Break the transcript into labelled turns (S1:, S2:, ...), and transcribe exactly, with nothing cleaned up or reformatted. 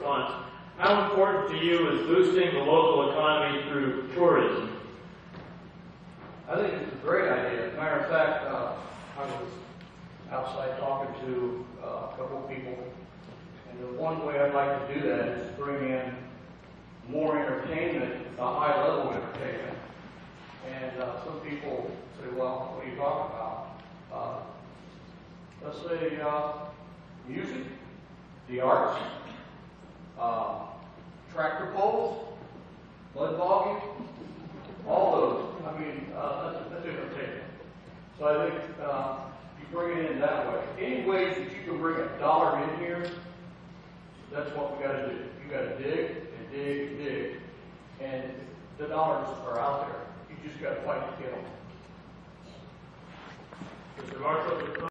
S1: response. How important to you is boosting the local economy through tourism?
S2: I think it's a great idea. As a matter of fact, uh, I was outside talking to uh, a couple of people, and the one way I'd like to do that is bring in more entertainment, a high-level entertainment. And uh, some people say, well, what are you talking about? Uh, let's say uh, music, the arts, uh, tractor pulls, mud bogging, all those. I mean, uh, that's, that's entertainment. So I think uh, you bring it in that way. Any ways that you can bring a dollar in here, that's what we got to do. You got to dig and dig and dig, and the dollars are out there. You just got to fight to get them.
S1: Mister Marshall.